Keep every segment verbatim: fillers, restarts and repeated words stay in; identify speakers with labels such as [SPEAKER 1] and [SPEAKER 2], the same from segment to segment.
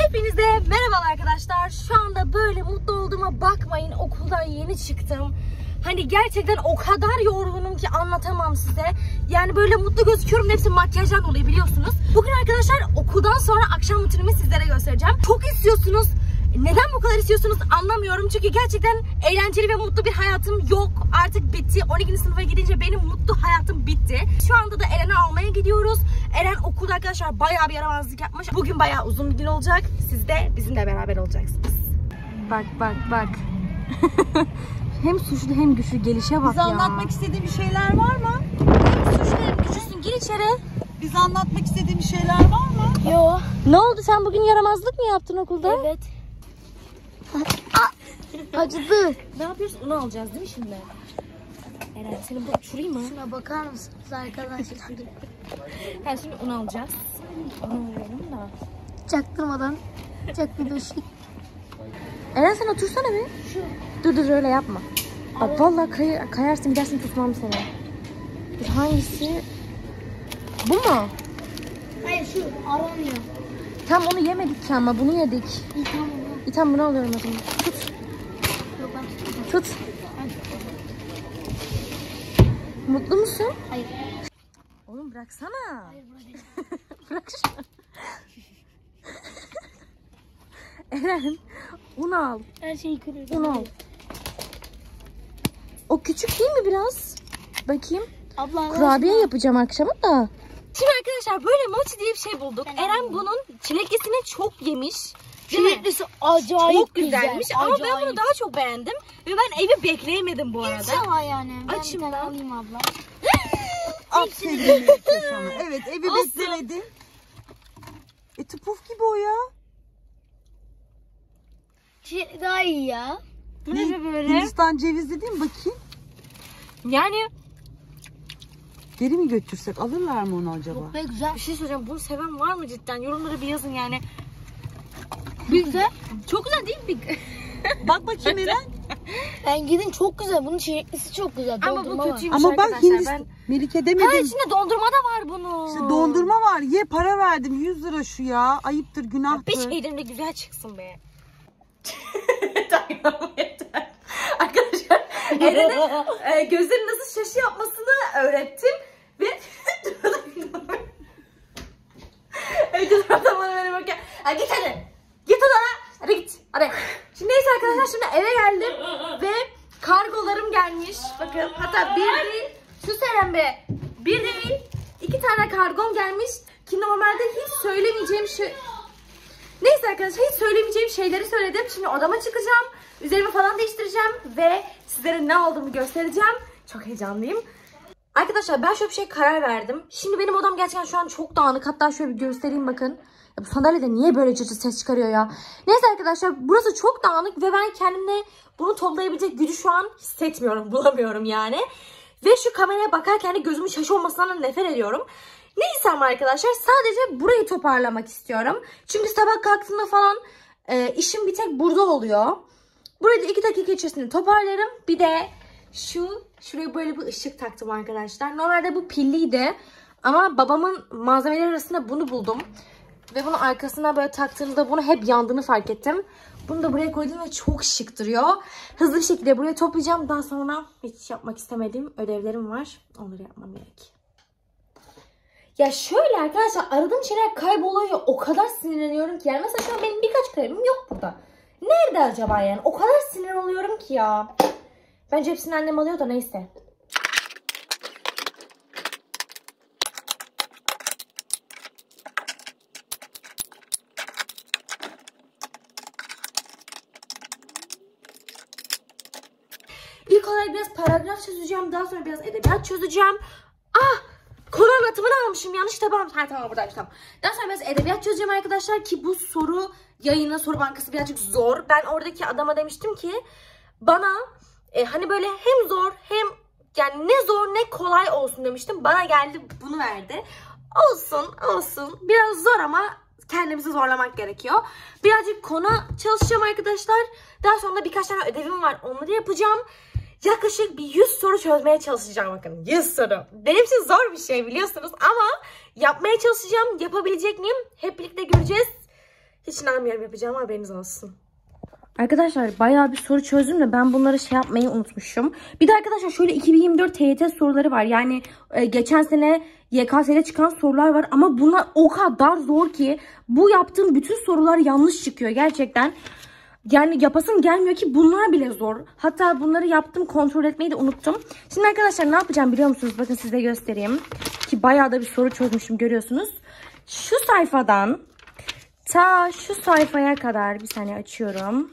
[SPEAKER 1] Hepinize merhabalar arkadaşlar. Şu anda böyle mutlu olduğuma bakmayın. Okuldan yeni çıktım. Hani gerçekten o kadar yorgunum ki anlatamam size. Yani böyle mutlu gözüküyorum. Hepsi makyajdan dolayı biliyorsunuz. Bugün arkadaşlar okuldan sonra akşam rutinimi sizlere göstereceğim. Çok istiyorsunuz. Neden bu kadar istiyorsunuz anlamıyorum. Çünkü gerçekten eğlenceli ve mutlu bir hayatım yok. Artık bitti. on ikinci sınıfa gidince benim mutlu hayatım bitti. Şu anda da Eren'i almaya gidiyoruz. Eren okulda arkadaşlar bayağı bir yaramazlık yapmış. Bugün bayağı uzun bir gün olacak. Siz de bizimle beraber olacaksınız. Bak bak bak. Hem suçlu hem güçlü gelişe bak
[SPEAKER 2] Bize
[SPEAKER 1] ya.
[SPEAKER 2] anlatmak istediğin bir şeyler var mı?
[SPEAKER 1] Hem suçlu hem güçlüsün. Gir içeri.
[SPEAKER 2] Bize anlatmak istediğin bir şeyler var mı?
[SPEAKER 1] Yo. Ne oldu, sen bugün yaramazlık mı yaptın okulda?
[SPEAKER 3] Evet.
[SPEAKER 1] Acıdı. Ne yapıyoruz? Onu alacağız değil mi şimdi? Eren seni bu uçurayım mı?
[SPEAKER 3] Şuna bakar mısınız arkadaşlar?
[SPEAKER 1] Ha, şimdi onu alacağız. Onu alıyorum da.
[SPEAKER 3] Çaktırmadan çak bir beşik.
[SPEAKER 1] Eren sen otursana bir.
[SPEAKER 3] Şu.
[SPEAKER 1] Dur dur öyle yapma. Bak vallahi kay kayarsın gidersin, tutmam seni. Dur, hangisi? Bu mu?
[SPEAKER 3] Hayır şu aramıyor.
[SPEAKER 1] Tam onu yemedik ki ama bunu yedik.
[SPEAKER 3] İyi tamam.
[SPEAKER 1] İyi tamam, bunu alıyorum o zaman. Tut.
[SPEAKER 3] Yok ben tutacağım.
[SPEAKER 1] Tut. Mutlu musun?
[SPEAKER 3] Hayır.
[SPEAKER 1] Oğlum bıraksana.
[SPEAKER 3] Hayır burada.
[SPEAKER 1] Bırak şunu. Eren un al.
[SPEAKER 3] Her şeyi kırıyorum.
[SPEAKER 1] Un al. O küçük değil mi biraz? Bakayım.
[SPEAKER 3] Abla
[SPEAKER 1] Kurabiye yapacağım akşama da. Şimdi arkadaşlar böyle mochi diye bir şey bulduk. Eren bunun çileklisini çok yemiş.
[SPEAKER 3] Çileklisi acayip
[SPEAKER 1] Çok güzelmiş
[SPEAKER 3] güzel.
[SPEAKER 1] ama ben bunu daha çok beğendim. Ve ben evi bekleyemedim bu arada.
[SPEAKER 3] İnşallah yani. Ben
[SPEAKER 1] Açım
[SPEAKER 3] bir tane
[SPEAKER 1] lan.
[SPEAKER 3] alayım abla.
[SPEAKER 2] Aferin sana. Evet, evi beklemedin. E tupuf gibi o ya.
[SPEAKER 3] Çilek daha iyi ya.
[SPEAKER 1] Bu ne böyle?
[SPEAKER 2] Hindistan cevizli değil mi? Bakayım.
[SPEAKER 1] Yani
[SPEAKER 2] Geri mi götürsek? Alırlar mı onu acaba?
[SPEAKER 3] Çok be güzel.
[SPEAKER 1] bir şey söyleyeceğim. Bunu seven var mı cidden? Yorumlara bir yazın yani.
[SPEAKER 3] Güzel.
[SPEAKER 1] Çok güzel değil mi?
[SPEAKER 2] Bak bakayım Eren.
[SPEAKER 3] Ben gidin çok güzel. Bunun çileklisi çok güzel.
[SPEAKER 1] Ama bu
[SPEAKER 3] Dondurma var.
[SPEAKER 1] kötüymüş
[SPEAKER 2] Ama bak
[SPEAKER 1] arkadaşlar.
[SPEAKER 2] Hindistan.
[SPEAKER 1] Ben...
[SPEAKER 2] Melike
[SPEAKER 1] Ha,
[SPEAKER 2] demedim.
[SPEAKER 1] içinde dondurma da var bunun.
[SPEAKER 2] İşte dondurma var. Ye, para verdim. yüz lira şu ya. Ayıptır,
[SPEAKER 1] Bir
[SPEAKER 2] günahtır.
[SPEAKER 1] şeyden de güzel çıksın be. Tamam yeter. Arkadaşlar Eren'e e, gözlerin nasıl şaşı yapmasını öğrettim. Ve Önce zaten bana böyle bakıyor. Ha, git hadi. Git odana. Hadi git. Hadi. Şimdi neyse arkadaşlar, şimdi eve geldim. Ve kargolarım gelmiş. Bakın hatta bir değil. Şu Eren be. Bir değil. iki tane kargom gelmiş. Ki normalde hiç söylemeyeceğim şey... Neyse arkadaşlar, hiç söylemeyeceğim şeyleri söyledim. Şimdi odama çıkacağım. Üzerimi falan değiştireceğim. Ve sizlere ne olduğumu göstereceğim. Çok heyecanlıyım. Arkadaşlar ben şöyle bir şey karar verdim. Şimdi benim odam gerçekten şu an çok dağınık. Hatta şöyle bir göstereyim bakın. Ya bu sandalyede niye böyle cırcır ses çıkarıyor ya? Neyse arkadaşlar, burası çok dağınık. Ve ben kendimde bunu toplayabilecek gücü şu an hissetmiyorum. Bulamıyorum yani. Ve şu kameraya bakarken de gözümün şaşı olmasından nefret ediyorum. Neyse ama arkadaşlar, sadece burayı toparlamak istiyorum. Çünkü sabah kalktığımda falan e, işim bir tek burada oluyor. Burayı da iki dakika içerisinde toparlarım. Bir de şu şuraya böyle bir ışık taktım arkadaşlar. Normalde bu pilliydi. Ama babamın malzemeleri arasında bunu buldum. Ve bunun arkasına böyle taktığımda bunu hep yandığını fark ettim. Bunu da buraya koydum ve çok şık duruyor. Hızlı bir şekilde buraya toplayacağım. Daha sonra hiç yapmak istemediğim ödevlerim var. Onları yapmam gerek. Ya şöyle arkadaşlar, aradığım şeyler kayboluyor. O kadar sinirleniyorum ki. Yani mesela şu an benim birkaç kalemim yok burada. Nerede acaba yani? O kadar sinir oluyorum ki ya. Bence hepsini annem alıyor da neyse. İlk olarak biraz paragraf çözeceğim. Daha sonra biraz edebiyat çözeceğim. Ah! Konu anlatımını almışım. Yanlış tabağım. Ha tamam, buradaymış, tamam. Daha sonra biraz edebiyat çözeceğim arkadaşlar ki bu soru yayını, soru bankası birazcık zor. Ben oradaki adama demiştim ki bana e, hani böyle hem zor hem yani ne zor ne kolay olsun demiştim. Bana geldi bunu verdi. Olsun olsun. Biraz zor ama kendimizi zorlamak gerekiyor. Birazcık konu çalışacağım arkadaşlar. Daha sonra birkaç tane ödevim var. Onları yapacağım. Yaklaşık bir yüz soru çözmeye çalışacağım, bakın. yüz soru. Benim için zor bir şey biliyorsunuz ama yapmaya çalışacağım. Yapabilecek miyim? Hep birlikte göreceğiz. Hiç inanmıyorum yapacağım, haberiniz olsun. Arkadaşlar bayağı bir soru çözdüm de ben bunları şey yapmayı unutmuşum. Bir de arkadaşlar şöyle iki bin yirmi dört T Y T soruları var. Yani e, geçen sene Y K S'de çıkan sorular var. Ama bunlar o kadar zor ki bu yaptığım bütün sorular yanlış çıkıyor gerçekten. Yani yapasım gelmiyor ki bunlar bile zor. Hatta bunları yaptım, kontrol etmeyi de unuttum. Şimdi arkadaşlar ne yapacağım biliyor musunuz? Bakın size göstereyim. Ki bayağı da bir soru çözmüşüm, görüyorsunuz. Şu sayfadan ta şu sayfaya kadar bir saniye açıyorum.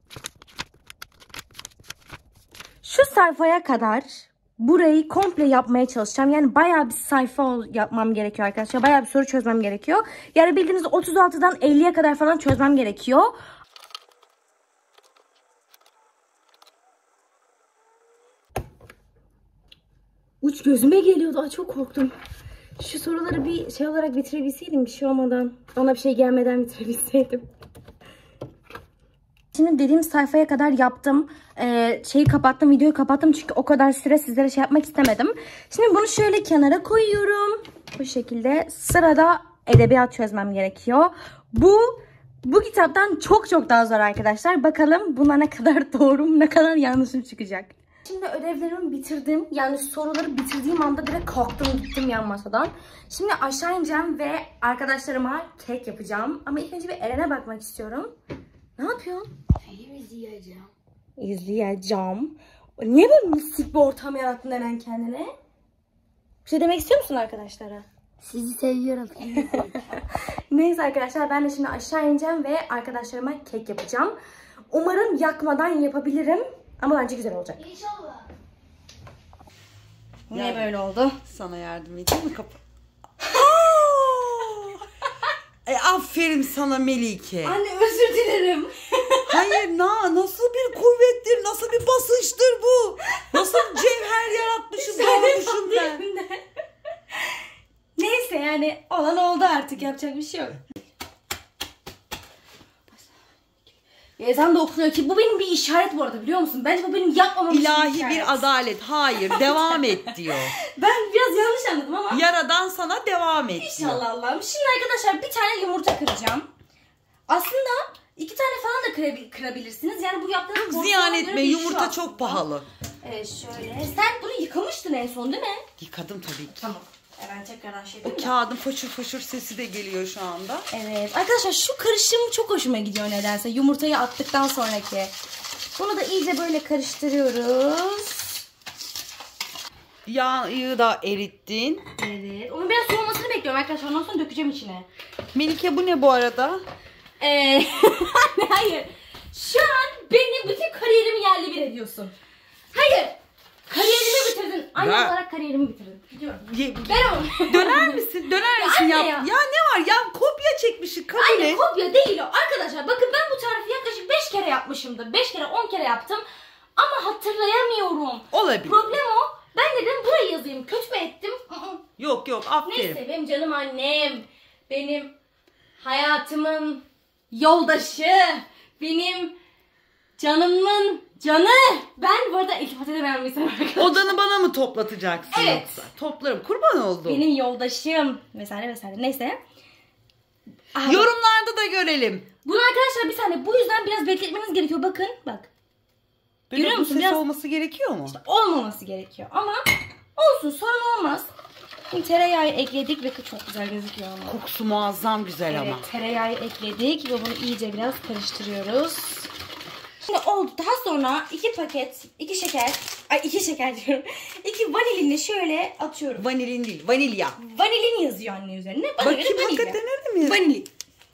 [SPEAKER 1] Şu sayfaya kadar burayı komple yapmaya çalışacağım. Yani bayağı bir sayfa yapmam gerekiyor arkadaşlar. Bayağı bir soru çözmem gerekiyor. Yani bildiğiniz otuz altıdan elliye kadar falan çözmem gerekiyor. Uç gözüme geliyordu. Aa, çok korktum. Şu soruları bir şey olarak bitirebilseydim, bir şey olmadan. Ona bir şey gelmeden bitirebilseydim. Şimdi dediğim sayfaya kadar yaptım. Ee, şeyi kapattım, videoyu kapattım çünkü o kadar süre sizlere şey yapmak istemedim. Şimdi bunu şöyle kenara koyuyorum. Bu şekilde sırada edebiyat çözmem gerekiyor. Bu bu kitaptan çok çok daha zor arkadaşlar. Bakalım buna ne kadar doğrum, ne kadar yanlışım çıkacak. Şimdi ödevlerimi bitirdim. Yani soruları bitirdiğim anda direkt kalktım gittim yan masadan. Şimdi aşağı ineceğim ve arkadaşlarıma kek yapacağım. Ama ilk önce bir Eren'e bakmak istiyorum. Ne yapıyorsun?
[SPEAKER 3] Film izleyeceğim.
[SPEAKER 1] İzleyeceğim. Niye böyle mistik bir ortam yarattın Eren kendine? Bir şey demek istiyor musun arkadaşlara?
[SPEAKER 3] Sizi seviyorum.
[SPEAKER 1] Neyse arkadaşlar, ben de şimdi aşağı ineceğim ve arkadaşlarıma kek yapacağım. Umarım yakmadan yapabilirim. Ama bence güzel olacak.
[SPEAKER 3] İnşallah.
[SPEAKER 1] Niye
[SPEAKER 2] Yani,
[SPEAKER 1] böyle oldu?
[SPEAKER 2] Sana yardım edeyim mi kapı? e, aferin sana Melike.
[SPEAKER 1] Anne özür dilerim.
[SPEAKER 2] Hayır na nasıl bir kuvvettir, nasıl bir basınçtır bu? Nasıl cevher yaratmışız, doğmuşum ben.
[SPEAKER 1] Neyse yani olan oldu artık, yapacak bir şey yok. Ezan da okunuyor ki bu benim bir işaret bu arada, biliyor musun? Bence bu benim yapmamam için
[SPEAKER 2] İlahi
[SPEAKER 1] bir işaret.
[SPEAKER 2] bir adalet. Hayır, devam et diyor.
[SPEAKER 1] Ben biraz yanlış anladım ama.
[SPEAKER 2] Yaradan sana devam et diyor.
[SPEAKER 1] İnşallah Allah'ım. Şimdi arkadaşlar bir tane yumurta kıracağım. Aslında iki tane falan da kırabil kırabilirsiniz. Yani bu yaptığınız
[SPEAKER 2] Ziyan etme, yumurta çok pahalı.
[SPEAKER 1] Evet şöyle. Sen bunu yıkamıştın en son değil mi?
[SPEAKER 2] Yıkadım tabii ki.
[SPEAKER 1] Tamam. Ben tekrardan şey
[SPEAKER 2] O
[SPEAKER 1] yapayım.
[SPEAKER 2] kağıdın foşur foşur sesi de geliyor şu anda.
[SPEAKER 1] Evet. Arkadaşlar şu karışım çok hoşuma gidiyor nedense. Yumurtayı attıktan sonraki. Bunu da iyice böyle karıştırıyoruz.
[SPEAKER 2] Yağı da erittin.
[SPEAKER 1] Evet. Onun biraz soğumasını bekliyorum arkadaşlar. Ondan sonra dökeceğim içine.
[SPEAKER 2] Melike bu ne bu arada?
[SPEAKER 1] Ee, anne hayır. Şu an benim bütün kariyerimi yerle bir ediyorsun. Hayır. Kariyerimi bitirdin. Anne
[SPEAKER 2] Ya.
[SPEAKER 1] olarak kariyerimi bitirdin. Gidiyorum.
[SPEAKER 2] Ye-
[SPEAKER 1] Ben onu.
[SPEAKER 2] Döner misin? Döner misin?
[SPEAKER 1] anne
[SPEAKER 2] Yap.
[SPEAKER 1] ya.
[SPEAKER 2] Ya. ne var ya? Kopya çekmişsin. Kabul
[SPEAKER 1] Anne
[SPEAKER 2] et.
[SPEAKER 1] kopya değil o. Arkadaşlar bakın ben bu tarifi yaklaşık beş kere yapmışımdır. beş kere on kere yaptım. Ama hatırlayamıyorum.
[SPEAKER 2] Olabilir.
[SPEAKER 1] Problem o. Ben dedim burayı yazayım. Kötü mü ettim?
[SPEAKER 2] Yok yok aferin.
[SPEAKER 1] Neyse benim canım annem. Benim hayatımın yoldaşı. Benim canımın canı. Ben bu arada iltifat edemem insanım arkadaşlar.
[SPEAKER 2] Odanı bana mı toplatacaksın
[SPEAKER 1] Evet.
[SPEAKER 2] yoksa? Toplarım. Kurban oldum.
[SPEAKER 1] Benim yoldaşım. Vesaire vesaire. Neyse. Aha,
[SPEAKER 2] Yorumlarda da görelim.
[SPEAKER 1] bunu arkadaşlar bir saniye. Bu yüzden biraz bekletmeniz gerekiyor. Bakın bak.
[SPEAKER 2] Böyle
[SPEAKER 1] Görüyor
[SPEAKER 2] bu
[SPEAKER 1] musun?
[SPEAKER 2] ses
[SPEAKER 1] Biraz-
[SPEAKER 2] olması gerekiyor mu?
[SPEAKER 1] Olmaması gerekiyor. Ama olsun, sorun olmaz. Şimdi tereyağı ekledik ve çok güzel gözüküyor ama.
[SPEAKER 2] Kokusu muazzam güzel
[SPEAKER 1] Evet,
[SPEAKER 2] ama.
[SPEAKER 1] tereyağı ekledik ve bunu iyice biraz karıştırıyoruz. Şimdi oldu. Daha sonra iki paket, iki şeker, ay iki şeker diyorum. İki vanilini şöyle atıyorum.
[SPEAKER 2] Vanilin değil, vanilya.
[SPEAKER 1] Vanilin yazıyor anne üzerine. Bana
[SPEAKER 2] Bakayım
[SPEAKER 1] göre vanilya.
[SPEAKER 2] hakikaten öyle mi?
[SPEAKER 1] Vanilin.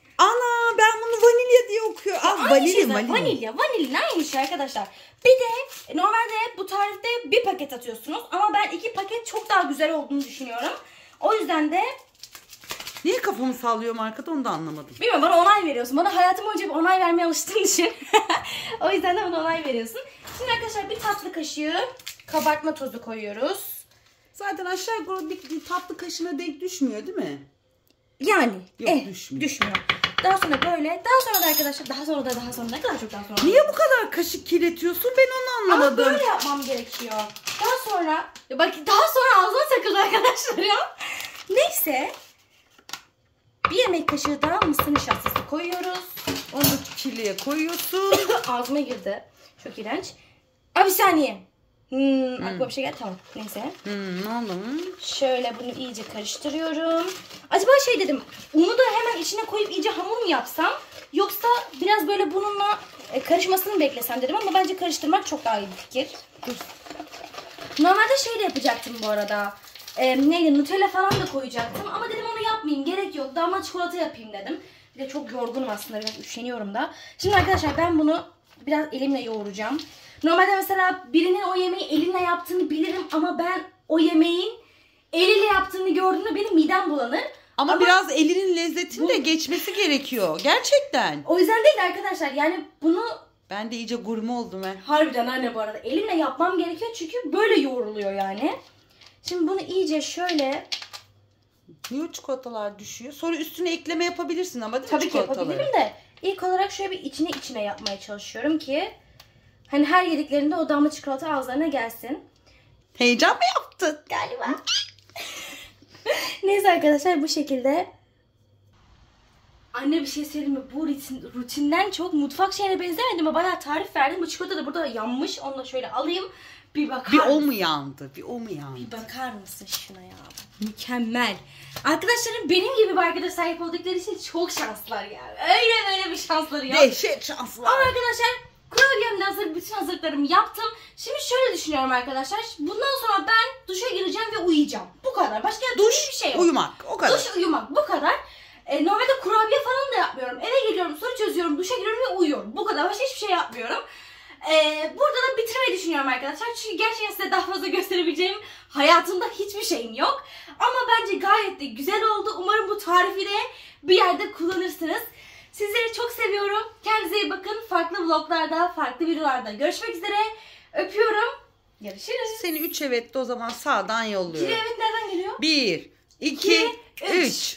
[SPEAKER 2] Ana ben bunu vanilya diye okuyorum. Ah
[SPEAKER 1] Aynı
[SPEAKER 2] vanilya,
[SPEAKER 1] şey zaten.
[SPEAKER 2] vanilya.
[SPEAKER 1] Vanilya. Vanilin aynı şey arkadaşlar. Bir de normalde bu tarifte bir paket atıyorsunuz. Ama ben iki paket çok daha güzel olduğunu düşünüyorum. O yüzden de
[SPEAKER 2] Niye kafamı sallıyorum arkada onu da anlamadım.
[SPEAKER 1] bilmiyorum, bana onay veriyorsun. Bana hayatım boyunca bir onay vermeye alıştığın için. O yüzden de bana onay veriyorsun. Şimdi arkadaşlar bir tatlı kaşığı kabartma tozu koyuyoruz.
[SPEAKER 2] Zaten aşağı yukarı bir, bir tatlı kaşığına denk düşmüyor değil mi?
[SPEAKER 1] Yani
[SPEAKER 2] Yok,
[SPEAKER 1] eh,
[SPEAKER 2] düşmüyor.
[SPEAKER 1] düşmüyor. Daha sonra böyle. Daha sonra da arkadaşlar daha sonra da daha sonra ne kadar çok daha sonra.
[SPEAKER 2] Niye bu kadar kaşık kirletiyorsun ben onu
[SPEAKER 1] Ama
[SPEAKER 2] anlamadım.
[SPEAKER 1] böyle yapmam gerekiyor. Daha sonra ya bak daha sonra ağzıma takıldı arkadaşlar ya. Neyse. Bir yemek kaşığı da mısır nişastası koyuyoruz.
[SPEAKER 2] Onu kirliye koyuyorsun.
[SPEAKER 1] Ağzıma girdi. Çok iğrenç. Aa, bir saniye. Hmm, aklıma bir şey geldi. Tamam. Neyse.
[SPEAKER 2] Hmm, ne oldu?
[SPEAKER 1] Şöyle bunu iyice karıştırıyorum. Acaba şey dedim. Unu da hemen içine koyup iyice hamur mu yapsam? Yoksa biraz böyle bununla e, karışmasını beklesem dedim ama bence karıştırmak çok daha iyi bir fikir. Normalde şey de yapacaktım bu arada. E, neydi? Nutella falan da koyacaktım. Ama dedim onu yapmayayım. Gerek yok. Damla çikolata yapayım dedim. Bir de çok yorgunum aslında. Biraz üşeniyorum da. Şimdi arkadaşlar ben bunu biraz elimle yoğuracağım. Normalde mesela birinin o yemeği elinle yaptığını bilirim ama ben o yemeğin eliyle yaptığını gördüğümde benim midem bulanır.
[SPEAKER 2] Ama,
[SPEAKER 1] Ama
[SPEAKER 2] biraz elinin lezzetini
[SPEAKER 1] bu...
[SPEAKER 2] de geçmesi gerekiyor. Gerçekten.
[SPEAKER 1] O yüzden değil arkadaşlar. Yani bunu...
[SPEAKER 2] Ben de iyice gurme oldum he.
[SPEAKER 1] Harbiden anne bu arada. Elimle yapmam gerekiyor çünkü böyle yoğruluyor yani. Şimdi bunu iyice şöyle...
[SPEAKER 2] Niye o çikolatalar düşüyor? Sonra üstüne ekleme yapabilirsin ama değil mi
[SPEAKER 1] Tabii ki yapabilirim de. İlk olarak şöyle bir içine içine yapmaya çalışıyorum ki... Hani her yediklerinde o damla çikolata ağızlarına gelsin.
[SPEAKER 2] Heyecan mı yaptın?
[SPEAKER 1] Galiba. Neyse arkadaşlar bu şekilde. Anne bir şey söyleyeyim mi? Bu rutin, rutinden çok mutfak şeyine benzemedi mi? Bayağı tarif verdim. Bu çikolata da burada yanmış. Onu da şöyle alayım. Bir bakar
[SPEAKER 2] Bir
[SPEAKER 1] mısın?
[SPEAKER 2] o mu yandı? Bir o mu yandı?
[SPEAKER 1] Bir bakar mısın şuna ya? Mükemmel. Arkadaşlarım benim gibi bir arkadaş sahip oldukları için çok şanslılar yani. Öyle böyle bir şansları yok.
[SPEAKER 2] Dehşet şanslar.
[SPEAKER 1] Ama arkadaşlar kurabiyemden hazır bütün hazırlıklarımı yaptım. Şimdi şöyle düşünüyorum arkadaşlar. Bundan sonra ben duşa gireceğim ve uyuyacağım. Bu kadar. Başka
[SPEAKER 2] Duş,
[SPEAKER 1] bir şey yok.
[SPEAKER 2] uyumak. O kadar.
[SPEAKER 1] Duş, uyumak. Bu kadar. E, normalde kurabiye falan da yapmıyorum. Eve geliyorum, soru çözüyorum, duşa giriyorum ve uyuyorum. Bu kadar. Başka hiçbir şey yapmıyorum. E, burada da bitirmeyi düşünüyorum arkadaşlar. Çünkü gerçekten size daha fazla gösterebileceğim hayatımda hiçbir şeyim yok. Ama bence gayet de güzel oldu. Umarım bu tarifi de bir yerde kullanırsınız. Sizleri çok seviyorum. Kendinize iyi bakın. Farklı vloglarda, farklı videolarda görüşmek üzere. Öpüyorum. Görüşürüz.
[SPEAKER 2] Seni üç evetle o zaman sağdan yolluyorum.
[SPEAKER 1] Kiri evet nereden geliyor?
[SPEAKER 2] Bir, iki,
[SPEAKER 1] İki, üç.
[SPEAKER 2] üç.